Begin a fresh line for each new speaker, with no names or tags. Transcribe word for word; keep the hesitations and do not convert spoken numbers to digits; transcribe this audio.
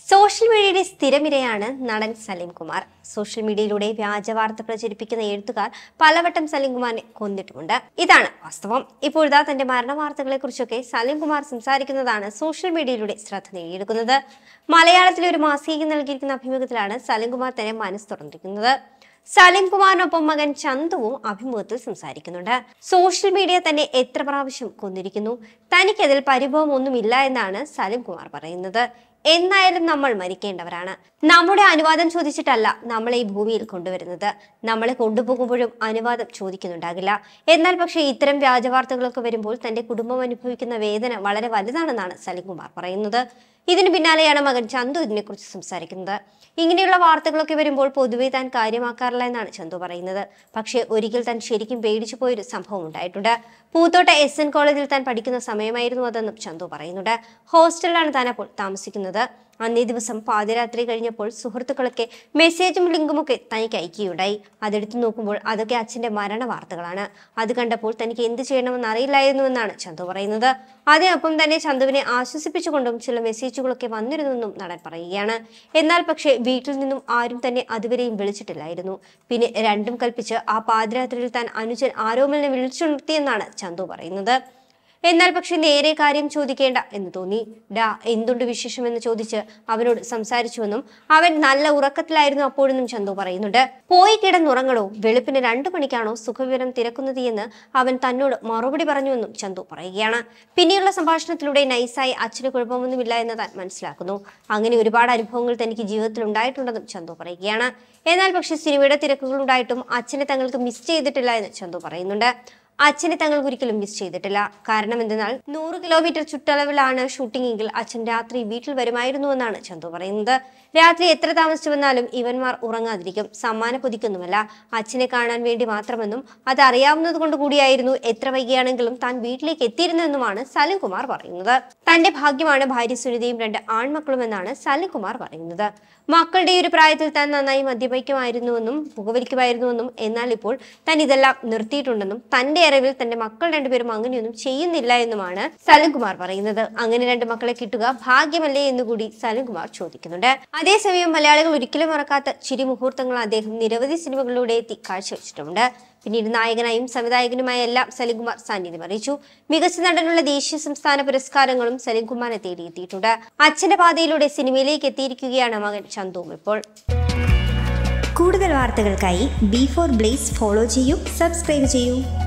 Social മീഡിയയുടെ സ്ഥിരമിരയാണ് നടൻ Salim Kumar. Social മീഡിയയിലൂടെ വ്യാജ വാർത്ത പ്രചരിപ്പിക്കുന്ന എഴുത്തുകാർ പലവട്ടം സലിംകുമാറിനെ കൊന്നിട്ടുമുണ്ട്. ഇതാണ് വാസ്തവം. ഇപ്പോഴത്തെ തന്റെ മരണ വാർത്തകളെ കുറിച്ചൊക്കെ സലിംകുമാർ സംസാരിക്കുന്നതാണ് സോഷ്യൽ മീഡിയയിലൂടെ ശ്രദ്ധ നേടിയെടുക്കുന്നത്. മലയാളത്തിലെ ഒരു മാസികയ്ക്ക് നൽകിയിരിക്കുന്ന അഭിമുഖത്തിലാണ് സലിംകുമാർ തന്നെ മനസ്സ് തുറന്നിരിക്കുന്നത്. സലിംകുമാറിനൊപ്പം മകൻ ചന്തുവും അഭിമുഖത്തിൽ സംസാരിക്കുന്നുണ്ട്. സോഷ്യൽ മീഡിയ തന്നെ എത്ര പ്രാവശ്യം കൊന്നിരിക്കുന്നു, തനിക്കതിൽ പരിഭവം ഒന്നുമില്ല എന്നാണ് സലിംകുമാർ പറയുന്നത്. എന്നായാലും നമ്മൾ മരിക്കേണ്ടവരാണ്. നമ്മുടെ അനുവാദം ചോദിച്ചിട്ടല്ല നമ്മളെ ഈ ഭൂമിയിൽ കൊണ്ടുവരുന്നത്. നമ്മളെ കൊണ്ടുപോകുമ്പോഴും അനുവാദം ചോദിക്കുന്നുണ്ടാകില്ല. എന്നാൽ പക്ഷേ ഇത്തരം വ്യാജവാർത്തകളൊക്കെ വരുമ്പോൾ തന്റെ കുടുംബം അനുഭവിക്കുന്ന വേദന വളരെ വലുതാണെന്നാണ് സലിംകുമാർ പറയുന്നത്. ഇതിന് പിന്നാലെയാണ് മകൻ ചന്തു ഇതിനെക്കുറിച്ച് സംസാരിക്കുന്നത്. ഇങ്ങനെയുള്ള വാർത്തകളൊക്കെ വരുമ്പോൾ പൊതുവെ താൻ കാര്യമാക്കാറില്ല എന്നാണ് ചന്തു പറയുന്നത്. പക്ഷേ ഒരിക്കൽ താൻ ശരിക്കും പേടിച്ചു പോയൊരു സംഭവം ഉണ്ടായിട്ടുണ്ട്. പൂത്തോട്ട എസ് എൻ കോളേജിൽ താൻ പഠിക്കുന്ന സമയമായിരുന്നു അതെന്നും ചന്തു പറയുന്നുണ്ട്. ഹോസ്റ്റലിലാണ് താൻ അപ്പോൾ താമസിക്കുന്നത്. അന്നേ ദിവസം പാതിരാത്രി കഴിഞ്ഞപ്പോൾ സുഹൃത്തുക്കളൊക്കെ മെസ്സേജും ലിങ്കുമൊക്കെ തനിക്ക് അയക്കുകയുണ്ടായി. അതെടുത്തു നോക്കുമ്പോൾ അതൊക്കെ അച്ഛന്റെ മരണ വാർത്തകളാണ്. അത് കണ്ടപ്പോൾ തനിക്ക് എന്ത് ചെയ്യണമെന്ന് അറിയില്ലായിരുന്നുവെന്നാണ് ചന്തു പറയുന്നത്. അതേയൊപ്പം തന്നെ ചന്തുവിനെ ആശ്വസിപ്പിച്ചുകൊണ്ടും ചില മെസ്സേജുകളൊക്കെ വന്നിരുന്നെന്നും നടൻ പറയുകയാണ്. എന്നാൽ പക്ഷേ വീട്ടിൽ നിന്നും ആരും തന്നെ അതുവരെയും വിളിച്ചിട്ടില്ലായിരുന്നു. പിന്നെ രണ്ടും കൽപ്പിച്ച് ആ പാതിരാത്രിയിൽ താൻ അനുജൻ ആരോമലിനെ വിളിച്ചുണർത്തിയെന്നാണ് ചന്തു പറയുന്നത്. എന്നാൽ പക്ഷെ നേരെ കാര്യം ചോദിക്കേണ്ട എന്ന് തോന്നി. ഡാ എന്തുണ്ട് വിശേഷം എന്ന് ചോദിച്ച് അവനോട് സംസാരിച്ചുവെന്നും അവൻ നല്ല ഉറക്കത്തിലായിരുന്നു അപ്പോഴെന്നും ചന്തു പറയുന്നുണ്ട്. പോയി കിടന്നുറങ്ങണോ, വെളുപ്പിന് രണ്ടു മണിക്കാണോ സുഖവിവരം തിരക്കുന്നത് എന്ന് അവൻ തന്നോട് മറുപടി പറഞ്ഞുവെന്നും ചന്തു പറയുകയാണ്. പിന്നെയുള്ള സംഭാഷണത്തിലൂടെ നൈസായി അച്ഛന് കുഴപ്പമൊന്നുമില്ല എന്ന് താൻ മനസ്സിലാക്കുന്നു. അങ്ങനെ ഒരുപാട് അനുഭവങ്ങൾ തനിക്ക് ജീവിതത്തിൽ ഉണ്ടായിട്ടുണ്ടെന്നും ചന്തു പറയുകയാണ്. എന്നാൽ പക്ഷെ സിനിമയുടെ തിരക്കുകൾ ഉണ്ടായിട്ടും അച്ഛനെ തങ്ങൾക്ക് മിസ് ചെയ്തിട്ടില്ല എന്ന് ചന്തു പറയുന്നുണ്ട്. അച്ഛനെ തങ്ങൾക്ക് ഒരിക്കലും മിസ് ചെയ്തിട്ടില്ല. കാരണം എന്തെന്നാൽ നൂറ് കിലോമീറ്റർ ചുറ്റളവിലാണ് ഷൂട്ടിംഗെങ്കിൽ അച്ഛൻ രാത്രി വീട്ടിൽ വരുമായിരുന്നുവെന്നാണ് ചന്തു പറയുന്നത്. രാത്രി എത്ര താമസിച്ചു വന്നാലും ഇവന്മാർ ഉറങ്ങാതിരിക്കും. സമ്മാനം പൊതിക്കൊന്നുമല്ല, അച്ഛനെ കാണാൻ വേണ്ടി മാത്രമെന്നും അത് അറിയാവുന്നത് കൊണ്ട് കൂടിയായിരുന്നു എത്ര വൈകിയാണെങ്കിലും താൻ വീട്ടിലേക്ക് എത്തിയിരുന്നെന്നുമാണ് സലിംകുമാർ പറയുന്നത്. തന്റെ ഭാഗ്യമാണ് ഭാര്യ സുനിതയും രണ്ട് ആൺമക്കളും എന്നാണ് സലിംകുമാർ പറയുന്നത്. മക്കളുടെ ഒരു പ്രായത്തിൽ താൻ നന്നായി മദ്യപിക്കുമായിരുന്നുവെന്നും പുകവലിക്കുമായിരുന്നുവെന്നും എന്നാൽ ഇപ്പോൾ താൻ ഇതെല്ലാം നിർത്തിയിട്ടുണ്ടെന്നും തന്റെ അറിവിൽ തന്റെ മക്കൾ രണ്ടുപേരും അങ്ങനെയൊന്നും ചെയ്യുന്നില്ല എന്നുമാണ് സലിംകുമാർ പറയുന്നത്. അങ്ങനെ രണ്ട് മക്കളെ കിട്ടുക ഭാഗ്യമല്ലേ എന്നുകൂടി സലിംകുമാർ ചോദിക്കുന്നുണ്ട്. അതേസമയം മലയാളികൾ ഒരിക്കലും മറക്കാത്ത ചിരി മുഹൂർത്തങ്ങൾ അദ്ദേഹം നിരവധി സിനിമകളിലൂടെ എത്തി കാഴ്ചവെച്ചിട്ടുണ്ട്. പിന്നീട് നായകനായും സംവിധായകനുമായ എല്ലാം സലിംകുമാർ സാന്നിധ്യം അറിയിച്ചു. മികച്ച നടനുള്ള ദേശീയ സംസ്ഥാന പുരസ്കാരങ്ങളും സലിംകുമാറിനെ തേടിയെത്തിയിട്ടുണ്ട്. അച്ഛന്റെ പാതയിലൂടെ സിനിമയിലേക്ക് എത്തിയിരിക്കുകയാണ് മകൻ ചന്തുവും ഇപ്പോൾ.
കൂടുതൽ വാർത്തകൾക്കായി ബി ഫോർ ബ്ലേസ് ഫോളോ ചെയ്യൂ, സബ്സ്ക്രൈബ് ചെയ്യൂ.